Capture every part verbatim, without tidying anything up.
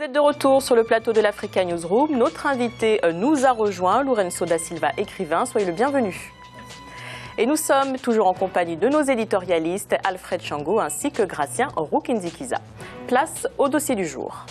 êtes de retour sur le plateau de l'Africa Newsroom. Notre invité nous a rejoint, Lourenço da Silva, écrivain. Soyez le bienvenu. Et nous sommes toujours en compagnie de nos éditorialistes, Alfred Chango ainsi que Gratien Rukinzikiza. Place au dossier du jour.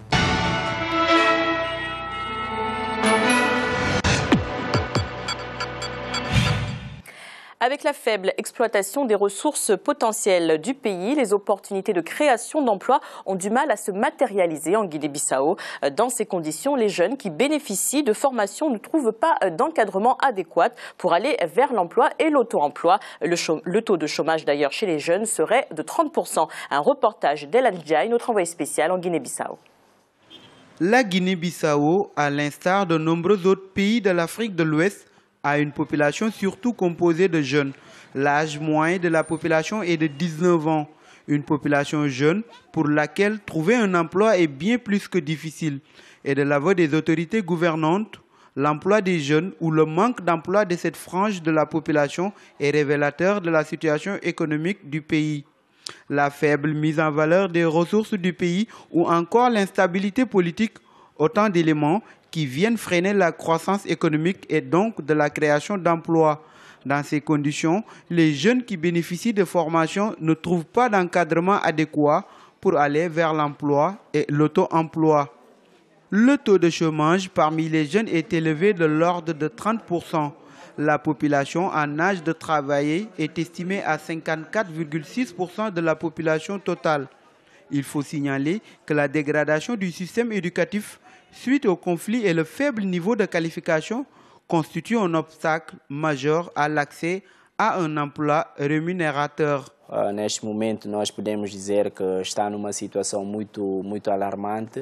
Avec la faible exploitation des ressources potentielles du pays, les opportunités de création d'emplois ont du mal à se matérialiser en Guinée-Bissau. Dans ces conditions, les jeunes qui bénéficient de formations ne trouvent pas d'encadrement adéquat pour aller vers l'emploi et l'auto-emploi. Le, le taux de chômage d'ailleurs chez les jeunes serait de trente pour cent. Un reportage d'Elan Ndiaye, notre envoyé spécial en Guinée-Bissau. La Guinée-Bissau, à l'instar de nombreux autres pays de l'Afrique de l'Ouest, a une population surtout composée de jeunes. L'âge moyen de la population est de dix-neuf ans. Une population jeune pour laquelle trouver un emploi est bien plus que difficile. Et de l'aveu des autorités gouvernantes, l'emploi des jeunes ou le manque d'emploi de cette frange de la population est révélateur de la situation économique du pays. La faible mise en valeur des ressources du pays ou encore l'instabilité politique, autant d'éléments qui viennent freiner la croissance économique et donc de la création d'emplois. Dans ces conditions, les jeunes qui bénéficient de formations ne trouvent pas d'encadrement adéquat pour aller vers l'emploi et l'auto-emploi. Le taux de chômage parmi les jeunes est élevé de l'ordre de trente pour cent. La population en âge de travailler est estimée à cinquante-quatre virgule six pour cent de la population totale. Il faut signaler que la dégradation du système éducatif suite au conflit et le faible niveau de qualification constituent un obstacle majeur à l'accès à un emploi rémunérateur. Uh, neste momento nós podemos dizer que está numa situação muito, muito alarmante.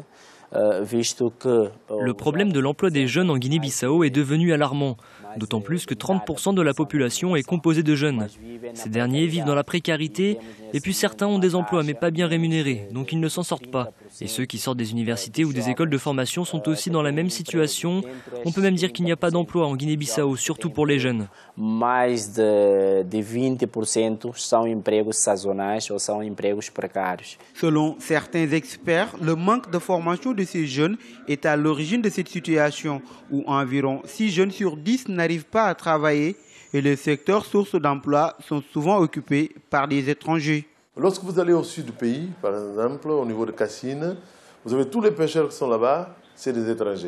Le problème de l'emploi des jeunes en Guinée-Bissau est devenu alarmant, d'autant plus que trente pour cent de la population est composée de jeunes. Ces derniers vivent dans la précarité et puis certains ont des emplois mais pas bien rémunérés, donc ils ne s'en sortent pas. Et ceux qui sortent des universités ou des écoles de formation sont aussi dans la même situation. On peut même dire qu'il n'y a pas d'emploi en Guinée-Bissau, surtout pour les jeunes. Mais de, de vinte por cento são empregos sazonais ou são empregos precários. Selon certains experts, le manque de formation de ces jeunes est à l'origine de cette situation où environ six jeunes sur dix n'arrivent pas à travailler et les secteurs sources d'emploi sont souvent occupés par des étrangers. Lorsque vous allez au sud du pays, par exemple, au niveau de Cassine, vous avez tous les pêcheurs qui sont là-bas, c'est des étrangers.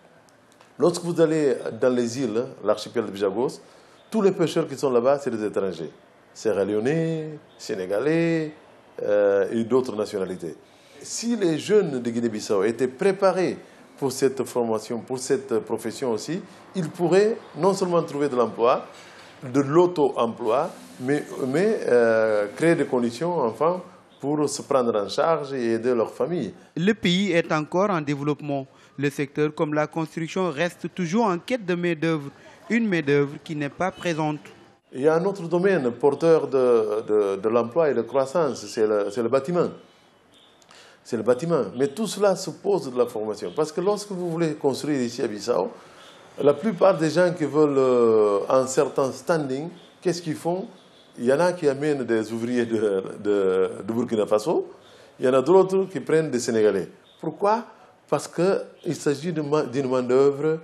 Lorsque vous allez dans les îles, l'archipel de Bijagos, tous les pêcheurs qui sont là-bas, c'est des étrangers. Sierra-Léonais, Sénégalais euh, et d'autres nationalités. Si les jeunes de Guinée-Bissau étaient préparés pour cette formation, pour cette profession aussi, ils pourraient non seulement trouver de l'emploi, de l'auto-emploi, mais, mais euh, créer des conditions enfin, pour se prendre en charge et aider leur famille. Le pays est encore en développement. Le secteur comme la construction reste toujours en quête de main-d'œuvre, une main-d'œuvre qui n'est pas présente. Il y a un autre domaine porteur de, de, de l'emploi et de croissance, c'est le, c'est le bâtiment. C'est le bâtiment. Mais tout cela suppose de la formation. Parce que lorsque vous voulez construire ici à Bissau, la plupart des gens qui veulent euh, un certain standing, qu'est-ce qu'ils font? Il y en a qui amènent des ouvriers de, de, de Burkina Faso, il y en a d'autres qui prennent des Sénégalais. Pourquoi? Parce qu'il s'agit d'une main-d'œuvre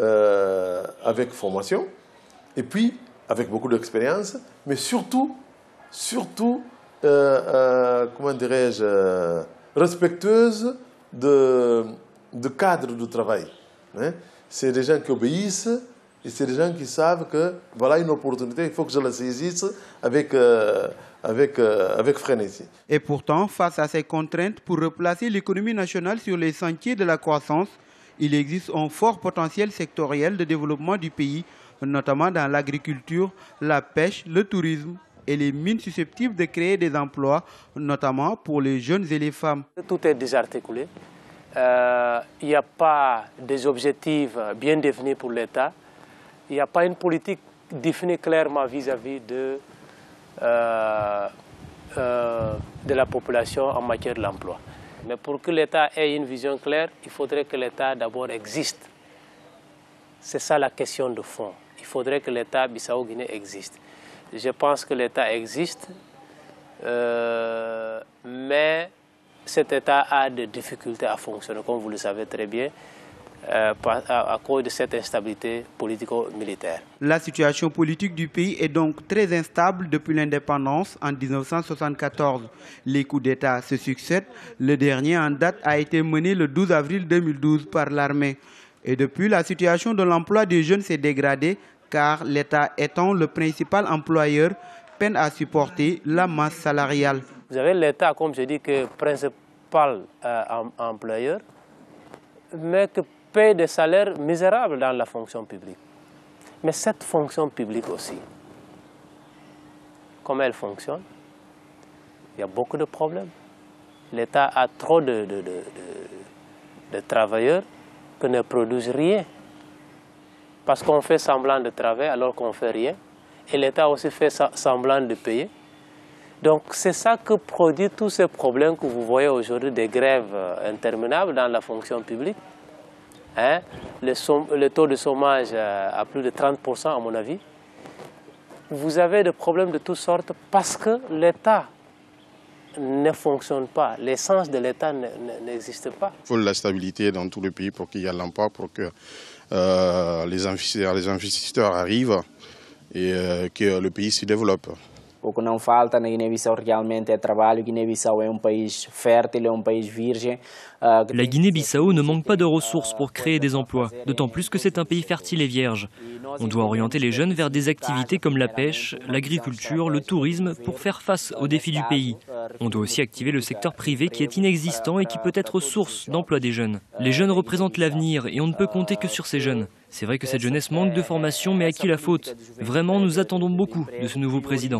euh, avec formation, et puis avec beaucoup d'expérience, mais surtout, surtout, euh, euh, comment dirais-je, euh, respectueuse de, de cadre de travail. Hein? C'est des gens qui obéissent et c'est des gens qui savent que voilà une opportunité, il faut que je la saisisse avec, euh, avec, euh, avec frénésie. Et pourtant, face à ces contraintes, pour replacer l'économie nationale sur les sentiers de la croissance, il existe un fort potentiel sectoriel de développement du pays, notamment dans l'agriculture, la pêche, le tourisme et les mines susceptibles de créer des emplois, notamment pour les jeunes et les femmes. Tout est désarticulé. Euh, il n'y a pas des objectifs bien définis pour l'État. Il n'y a pas une politique définie clairement vis-à-vis de, euh, euh, de la population en matière de l'emploi. Mais pour que l'État ait une vision claire, il faudrait que l'État d'abord existe. C'est ça la question de fond. Il faudrait que l'État Bissau-Guinée existe. Je pense que l'État existe, euh, mais cet État a des difficultés à fonctionner, comme vous le savez très bien, euh, à, à cause de cette instabilité politico-militaire. La situation politique du pays est donc très instable depuis l'indépendance en mille neuf cent soixante-quatorze. Les coups d'État se succèdent. Le dernier en date a été mené le douze avril deux mille douze par l'armée. Et depuis, la situation de l'emploi des jeunes s'est dégradée car l'État étant le principal employeur peine à supporter la masse salariale. Vous avez l'État, comme je dis, que principal euh, employeur, mais que paye des salaires misérables dans la fonction publique. Mais cette fonction publique aussi, comment elle fonctionne? Il y a beaucoup de problèmes. L'État a trop de, de, de, de, de travailleurs qui ne produisent rien. Parce qu'on fait semblant de travailler alors qu'on ne fait rien. Et l'État aussi fait semblant de payer. Donc c'est ça que produit tous ces problèmes que vous voyez aujourd'hui, des grèves interminables dans la fonction publique. Hein? Le, le taux de chômage à plus de trente pour cent à mon avis. Vous avez des problèmes de toutes sortes parce que l'État ne fonctionne pas. L'essence de l'État n'existe pas. Il faut de la stabilité dans tout le pays pour qu'il y ait l'emploi, pour que euh, les investisseurs, les investisseurs arrivent et euh, que le pays se développe. O que não falta na Guiné-Bissau realmente é trabalho. Guiné-Bissau é um país fértil, é um país virgem. La Guinée-Bissau ne manque pas de ressources pour créer des emplois, d'autant plus que c'est un pays fertile et vierge. On doit orienter les jeunes vers des activités comme la pêche, l'agriculture, le tourisme pour faire face aux défis du pays. On doit aussi activer le secteur privé qui est inexistant et qui peut être source d'emploi des jeunes. Les jeunes représentent l'avenir et on ne peut compter que sur ces jeunes. C'est vrai que cette jeunesse manque de formation, mais à qui la faute? Vraiment, nous attendons beaucoup de ce nouveau président.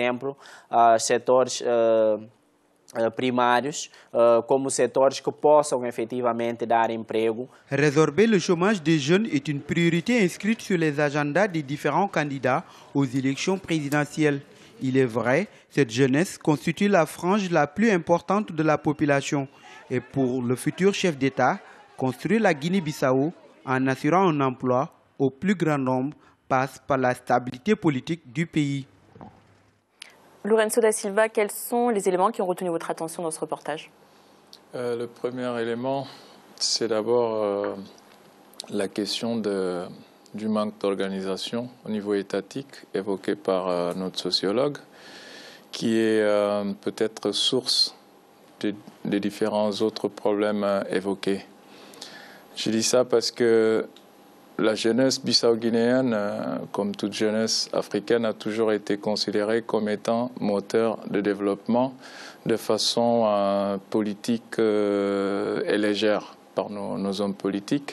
primários como setores que possam efetivamente dar emprego. Résorber le chômage des jeunes est une priorité inscrite sur les agendas des différents candidats aux élections présidentielles. Il est vrai, cette jeunesse constitue la frange la plus importante de la population. Et pour le futur chef d'État, construire la Guinée-Bissau en assurant un emploi au plus grand nombre passe par la stabilité politique du pays. Lourenço da Silva, quels sont les éléments qui ont retenu votre attention dans ce reportage? euh, Le premier élément, c'est d'abord euh, la question de, du manque d'organisation au niveau étatique évoqué par euh, notre sociologue, qui est euh, peut-être source des de différents autres problèmes euh, évoqués. Je dis ça parce que la jeunesse bissau-guinéenne, euh, comme toute jeunesse africaine, a toujours été considérée comme étant moteur de développement de façon euh, politique euh, et légère par nos, nos hommes politiques.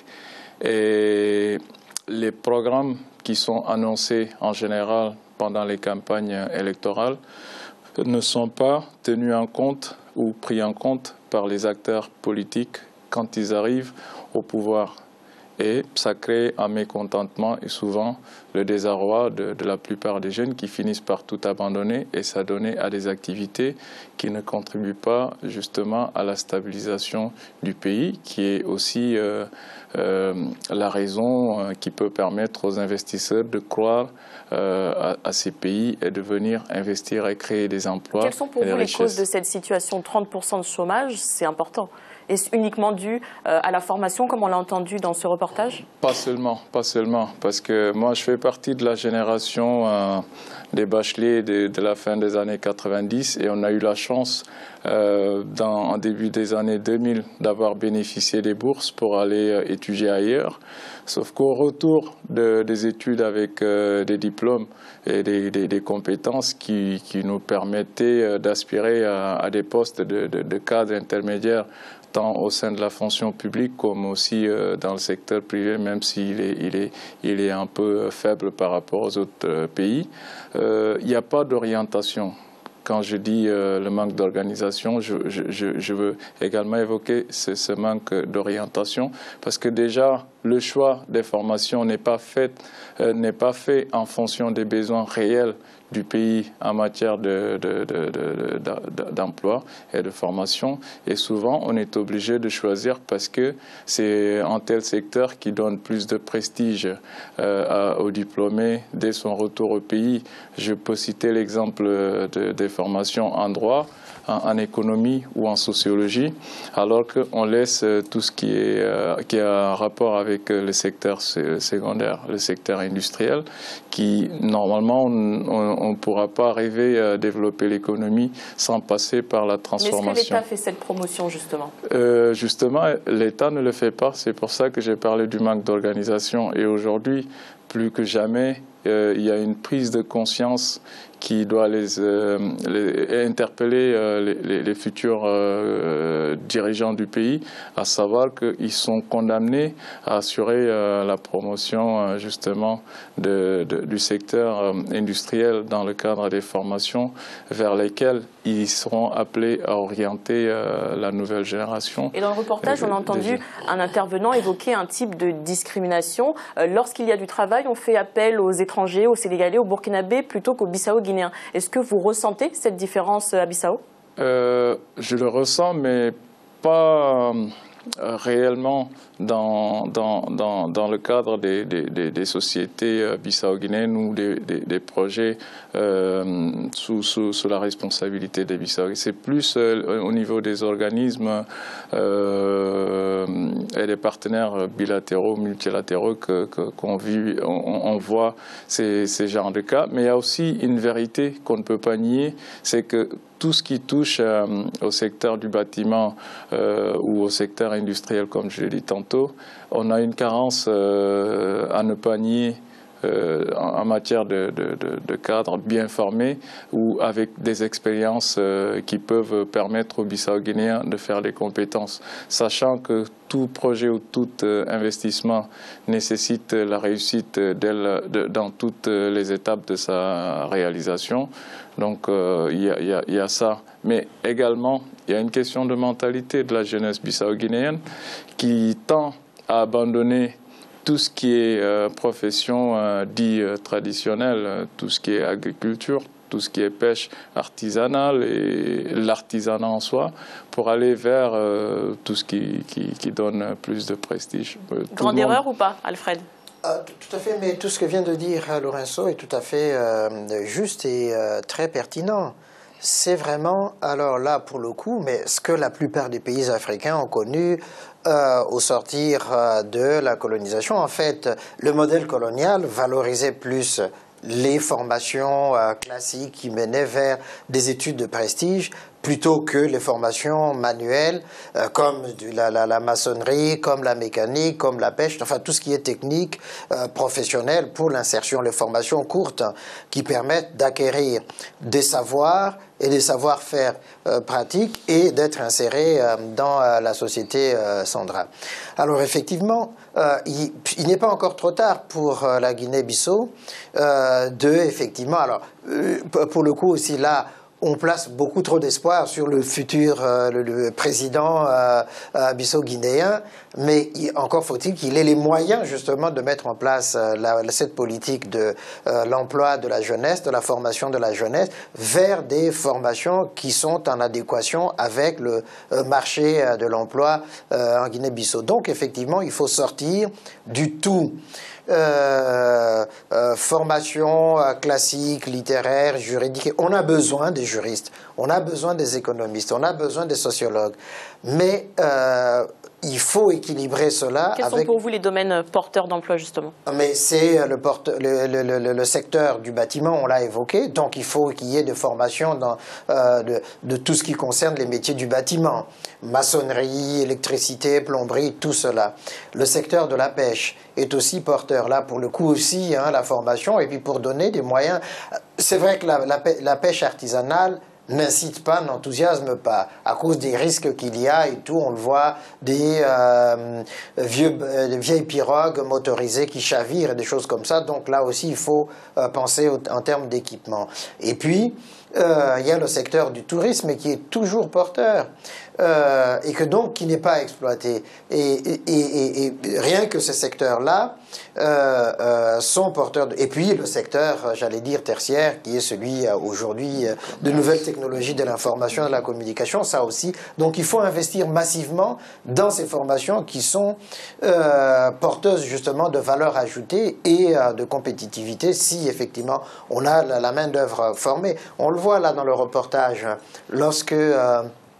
Et les programmes qui sont annoncés en général pendant les campagnes électorales ne sont pas tenus en compte ou pris en compte par les acteurs politiques quand ils arrivent au pouvoir. Et ça crée un mécontentement et souvent le désarroi de, de la plupart des jeunes qui finissent par tout abandonner et s'adonner à des activités qui ne contribuent pas justement à la stabilisation du pays, qui est aussi euh, euh, la raison euh, qui peut permettre aux investisseurs de croire euh, à, à ces pays et de venir investir et créer des emplois. Quelles sont pour vous les causes de cette situation? trente pour cent de chômage, c'est important. Est-ce uniquement dû euh, à la formation, comme on l'a entendu dans ce reportage? Pas seulement, pas seulement, parce que moi je fais partie de la génération euh, des bacheliers de, de la fin des années quatre-vingt-dix et on a eu la chance euh, dans, en début des années deux mille d'avoir bénéficié des bourses pour aller euh, étudier ailleurs. Sauf qu'au retour de, des études avec euh, des diplômes et des, des, des compétences qui, qui nous permettaient euh, d'aspirer à, à des postes de, de, de cadre intermédiaire, tant au sein de la fonction publique comme aussi euh, dans le secteur privé, même s'il est, il est, il est un peu faible par rapport aux autres euh, pays. Euh, il n'y a pas d'orientation. Quand je dis euh, le manque d'organisation, je, je, je veux également évoquer ce, ce manque d'orientation parce que déjà, le choix des formations n'est pas fait, euh, n'est pas fait en fonction des besoins réels du pays en matière de, de, de, de, de, d'emploi et de formation. Et souvent, on est obligé de choisir parce que c'est un tel secteur qui donne plus de prestige euh, aux diplômés dès son retour au pays. Je peux citer l'exemple de, de formations en droit, en, en économie ou en sociologie, alors qu'on laisse tout ce qui, est, euh, qui a un rapport avec le secteur secondaire, le secteur industriel, qui normalement on ne pourra pas arriver à développer l'économie sans passer par la transformation. Mais est-ce que l'État fait cette promotion justement euh, Justement, l'État ne le fait pas, c'est pour ça que j'ai parlé du manque d'organisation. Et aujourd'hui, plus que jamais, euh, il y a une prise de conscience qui doit les, euh, les interpeller euh, les, les, les futurs euh, dirigeants du pays, à savoir qu'ils sont condamnés à assurer euh, la promotion euh, justement de, de, du secteur euh, industriel dans le cadre des formations vers lesquelles ils seront appelés à orienter euh, la nouvelle génération. Et dans le reportage, on a entendu un intervenant évoquer un type de discrimination. Euh, Lorsqu'il y a du travail, on fait appel aux étrangers, aux Sénégalais, aux Burkinabés plutôt qu'aux Bissau-Guinéens. Est-ce que vous ressentez cette différence à Bissau? euh, Je le ressens, mais pas euh, réellement dans, dans, dans, dans le cadre des, des, des sociétés euh, bissau-guinéennes ou des, des, des projets euh, sous, sous, sous la responsabilité des Bissau. C'est plus euh, au niveau des organismes euh, et des partenaires bilatéraux, multilatéraux que, que, qu'on vit, on, on voit ces, ces genres de cas. Mais il y a aussi une vérité qu'on ne peut pas nier, c'est que tout ce qui touche euh, au secteur du bâtiment euh, ou au secteur industriel, comme je l'ai dit tantôt, on a une carence euh, à ne pas nier euh, en, en matière de, de, de, de cadres bien formés ou avec des expériences euh, qui peuvent permettre aux Bissau-Guinéens de faire des compétences, sachant que tout projet ou tout euh, investissement nécessite la réussite de, de, dans toutes les étapes de sa réalisation. Donc euh, il y a, y a, y a ça. Mais également, il y a une question de mentalité de la jeunesse bissau-guinéenne qui tend à abandonner tout ce qui est euh, profession euh, dit euh, traditionnelle, euh, tout ce qui est agriculture, tout ce qui est pêche artisanale et l'artisanat en soi, pour aller vers euh, tout ce qui, qui, qui donne plus de prestige. Grande erreur ou pas, Alfred? Euh, tout à fait, mais tout ce que vient de dire Lorenzo est tout à fait euh, juste et euh, très pertinent. C'est vraiment, alors là pour le coup, mais ce que la plupart des pays africains ont connu euh, au sortir euh, de la colonisation. En fait, le modèle colonial valorisait plus les formations euh, classiques qui menaient vers des études de prestige plutôt que les formations manuelles euh, comme du, la, la, la maçonnerie, comme la mécanique, comme la pêche, enfin tout ce qui est technique, euh, professionnel pour l'insertion, les formations courtes hein, qui permettent d'acquérir des savoirs et des savoir-faire euh, pratiques et d'être insérés euh, dans euh, la société euh, centrale. Alors effectivement, euh, il, il n'est pas encore trop tard pour euh, la Guinée-Bissau euh, de, effectivement, alors euh, pour le coup aussi là, on place beaucoup trop d'espoir sur le futur euh, le, le président euh, euh, bissau-guinéen, mais il, encore faut-il qu'il ait les moyens justement de mettre en place euh, la, cette politique de euh, l'emploi de la jeunesse, de la formation de la jeunesse, vers des formations qui sont en adéquation avec le euh, marché euh, de l'emploi euh, en Guinée-Bissau. Donc effectivement, il faut sortir du tout Euh, euh, formation euh, classique, littéraire, juridique. On a besoin des juristes, on a besoin des économistes, on a besoin des sociologues. Mais euh, il faut équilibrer cela. Quels avec... sont pour vous les domaines porteurs d'emploi, justement? Mais c'est le, porte... le, le, le, le secteur du bâtiment, on l'a évoqué, donc il faut qu'il y ait des formations dans, euh, de, de tout ce qui concerne les métiers du bâtiment. Maçonnerie, électricité, plomberie, tout cela. Le secteur de la pêche est aussi porteur, là pour le coup aussi, hein, la formation, et puis pour donner des moyens. C'est vrai que la, la, la pêche artisanale n'incite pas, n'enthousiasme pas, à cause des risques qu'il y a et tout, on le voit, des, euh, vieux, euh, des vieilles pirogues motorisées qui chavirent et des choses comme ça, donc là aussi il faut euh, penser au, en termes d'équipement. Et puis, euh, il y a le secteur du tourisme qui est toujours porteur, euh, et que donc qui n'est pas exploité. Et, et, et, et rien que ce secteur-là euh, euh, sont porteurs de... Et puis le secteur, j'allais dire, tertiaire, qui est celui euh, aujourd'hui euh, de nouvelles technologies de l'information et de la communication, ça aussi. Donc il faut investir massivement dans ces formations qui sont euh, porteuses justement de valeur ajoutée et euh, de compétitivité si effectivement on a la, la main-d'œuvre formée. On le voit là dans le reportage, lorsque... Euh,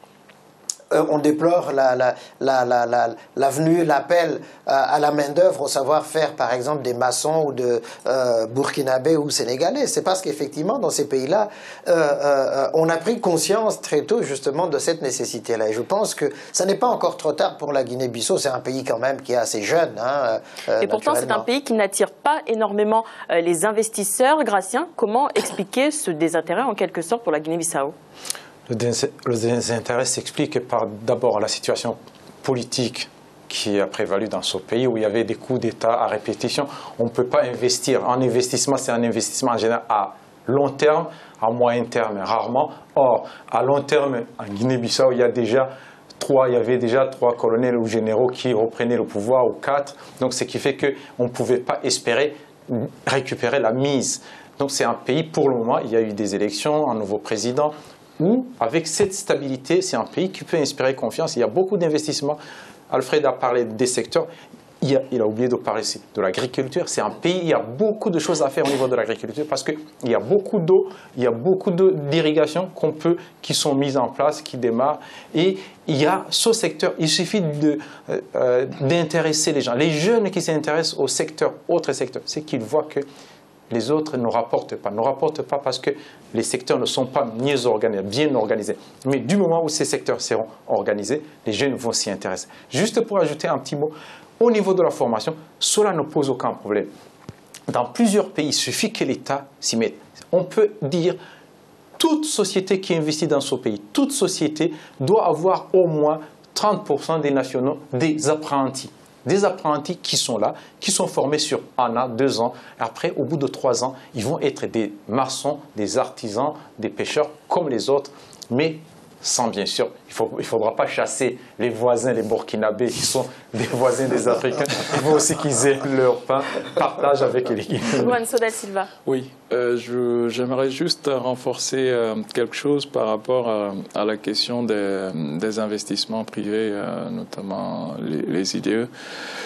Euh, on déplore la, la, la, la, la, l'avenue, l'appel euh, à la main-d'œuvre, au savoir-faire, par exemple, des maçons ou de euh, burkinabés ou sénégalais. C'est parce qu'effectivement, dans ces pays-là, euh, euh, on a pris conscience très tôt, justement, de cette nécessité-là. Et je pense que ça n'est pas encore trop tard pour la Guinée-Bissau. C'est un pays, quand même, qui est assez jeune. Hein, euh, Et pourtant, c'est un pays qui n'attire pas énormément euh, les investisseurs. Gracien, comment expliquer ce désintérêt, en quelque sorte, pour la Guinée-Bissau ? Le désintérêt s'explique par d'abord la situation politique qui a prévalu dans ce pays où il y avait des coups d'État à répétition. On ne peut pas investir. Un investissement, c'est un investissement en général à long terme, à moyen terme, rarement. Or, à long terme, en Guinée-Bissau, il y a déjà trois, il y avait déjà trois colonels ou généraux qui reprenaient le pouvoir, ou quatre. Donc, ce qui fait qu'on ne pouvait pas espérer récupérer la mise. Donc, c'est un pays, pour le moment, il y a eu des élections, un nouveau président, où, avec cette stabilité, c'est un pays qui peut inspirer confiance. Il y a beaucoup d'investissements. Alfred a parlé des secteurs. Il a, il a oublié de parler de l'agriculture. C'est un pays, il y a beaucoup de choses à faire au niveau de l'agriculture parce qu'il y a beaucoup d'eau, il y a beaucoup d'irrigation qu'on peut, qui sont mises en place, qui démarrent. Et il y a ce secteur, il suffit de, euh, d'intéresser les gens. Les jeunes qui s'intéressent au secteur, autres secteurs, c'est qu'ils voient que les autres ne rapportent pas. Ne rapportent pas parce que les secteurs ne sont pas mieux organisés, bien organisés. Mais du moment où ces secteurs seront organisés, les jeunes vont s'y intéresser. Juste pour ajouter un petit mot, au niveau de la formation, cela ne pose aucun problème. Dans plusieurs pays, il suffit que l'État s'y mette. On peut dire toute société qui investit dans ce pays, toute société doit avoir au moins trente pour cent des nationaux, des apprentis. Des apprentis qui sont là, qui sont formés sur un an, deux ans. Après, au bout de trois ans, ils vont être des maçons, des artisans, des pêcheurs comme les autres. Mais sans, bien sûr, il ne il faudra pas chasser les voisins, les Burkinabés, qui sont des voisins des Africains. Il faut aussi qu'ils aient leur pain, partagent avec les Guinéens. Juan Soda Silva. Oui, euh, je, j'aimerais juste renforcer euh, quelque chose par rapport à, à la question des, des investissements privés, euh, notamment les, les I D E.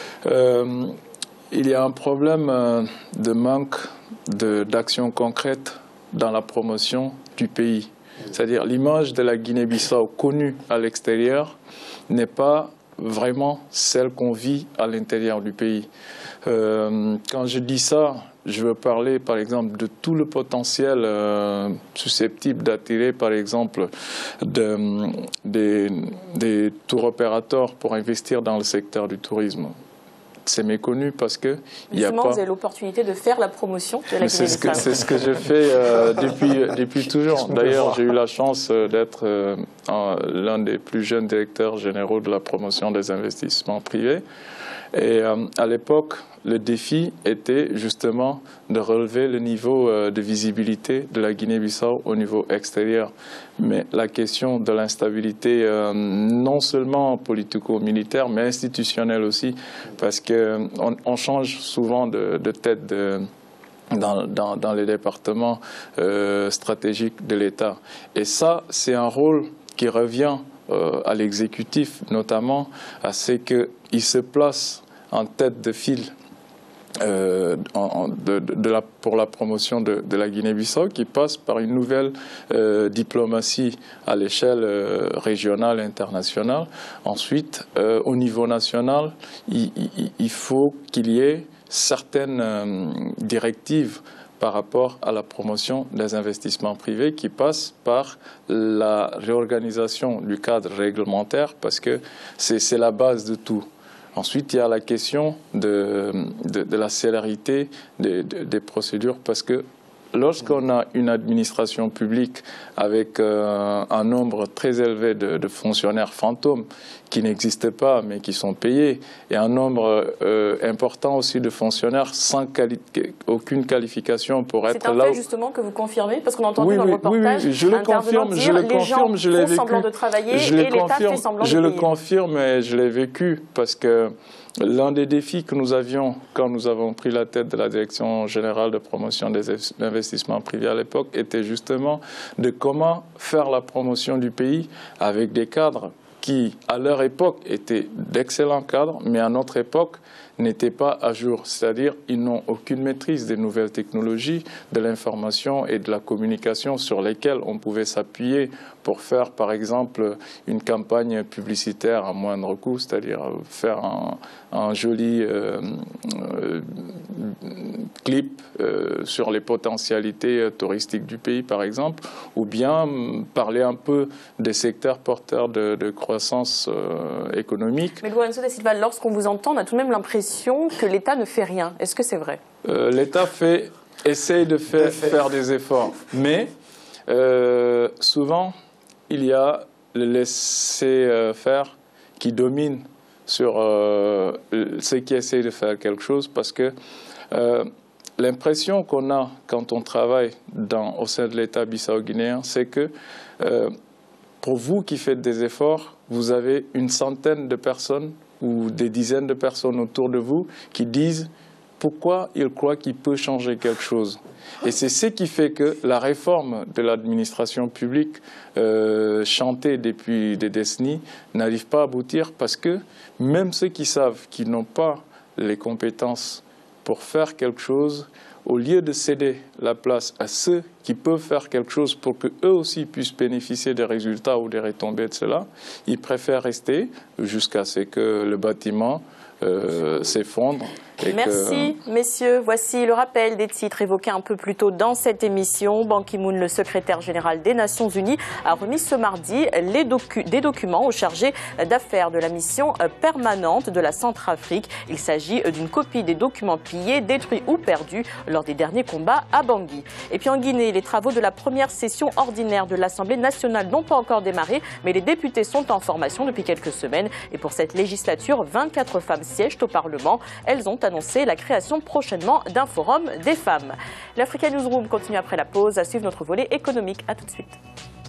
Euh, il y a un problème euh, de manque d'action concrète dans la promotion du pays. C'est-à-dire l'image de la Guinée-Bissau connue à l'extérieur n'est pas vraiment celle qu'on vit à l'intérieur du pays. Euh, quand je dis ça, je veux parler par exemple de tout le potentiel euh, susceptible d'attirer par exemple de, des, des tour opérateurs pour investir dans le secteur du tourisme. C'est méconnu parce que il y a pas... vous avez l'opportunité de faire la promotion de la Guinée-Bissau. C'est ce que, c'est ce que je fais euh, depuis, depuis toujours. D'ailleurs, j'ai eu la chance d'être euh, l'un des plus jeunes directeurs généraux de la promotion des investissements privés. Et euh, à l'époque, le défi était justement de relever le niveau euh, de visibilité de la Guinée-Bissau au niveau extérieur. Mais la question de l'instabilité, euh, non seulement politico-militaire, mais institutionnelle aussi, parce qu'on on change souvent de, de tête de... Dans, dans, dans les départements euh, stratégiques de l'État. Et ça, c'est un rôle qui revient euh, à l'exécutif, notamment à ce qu'il se place en tête de file euh, en, de, de la, pour la promotion de, de la Guinée-Bissau, qui passe par une nouvelle euh, diplomatie à l'échelle euh, régionale et internationale. Ensuite, euh, au niveau national, il, il, il faut qu'il y ait certaines euh, directives par rapport à la promotion des investissements privés qui passent par la réorganisation du cadre réglementaire parce que c'est la base de tout. Ensuite, il y a la question de, de, de la célérité des, de, des procédures parce que lorsqu'on a une administration publique avec euh, un nombre très élevé de, de fonctionnaires fantômes qui n'existent pas mais qui sont payés et un nombre euh, important aussi de fonctionnaires sans quali aucune qualification pour être là. C'est un fait justement que vous confirmez parce qu'on a entendu oui, dans oui, le reportage oui, oui, je le confirme, dire je le les confirme, gens je l'ai font vécu. semblant de travailler je et l'État confirme, fait semblant je de le payer. confirme et je l'ai vécu parce que l'un des défis que nous avions quand nous avons pris la tête de la Direction générale de promotion des investissements privés à l'époque était justement de comment faire la promotion du pays avec des cadres qui, à leur époque, étaient d'excellents cadres, mais à notre époque, n'étaient pas à jour. C'est-à-dire ils n'ont aucune maîtrise des nouvelles technologies, de l'information et de la communication sur lesquelles on pouvait s'appuyer pour faire, par exemple, une campagne publicitaire à moindre coût, c'est-à-dire faire un, un joli euh, euh, clip euh, sur les potentialités touristiques du pays, par exemple, ou bien parler un peu des secteurs porteurs de, de croissance euh, économique. Mais Lourenço da Silva, lorsqu'on vous entend, on a tout de même l'impression que l'État ne fait rien. Est-ce que c'est vrai? euh, L'État fait, essaye de faire, faire des efforts, mais euh, souvent, il y a le laisser-faire qui domine sur euh, ceux qui essayent de faire quelque chose, parce que euh, l'impression qu'on a quand on travaille dans, au sein de l'État bissau-guinéen, c'est que euh, pour vous qui faites des efforts, vous avez une centaine de personnes ou des dizaines de personnes autour de vous qui disent pourquoi ils croient qu'il peut changer quelque chose. Et c'est ce qui fait que la réforme de l'administration publique euh, chantée depuis des décennies n'arrive pas à aboutir, parce que même ceux qui savent qu'ils n'ont pas les compétences pour faire quelque chose, au lieu de céder la place à ceux qui peuvent faire quelque chose pour qu'eux aussi puissent bénéficier des résultats ou des retombées de cela, ils préfèrent rester jusqu'à ce que le bâtiment euh, s'effondre. Merci, que... messieurs. Voici le rappel des titres évoqués un peu plus tôt dans cette émission. Ban Ki-moon, le secrétaire général des Nations Unies, a remis ce mardi les docu des documents au chargé d'affaires de la mission permanente de la Centrafrique. Il s'agit d'une copie des documents pillés, détruits ou perdus lors des derniers combats à Bangui. Et puis en Guinée, les travaux de la première session ordinaire de l'Assemblée nationale n'ont pas encore démarré, mais les députés sont en formation depuis quelques semaines. Et pour cette législature, vingt-quatre femmes siègent au Parlement. Elles ont annoncé la création prochainement d'un forum des femmes. L'Africa Newsroom continue après la pause à suivre notre volet économique. À tout de suite.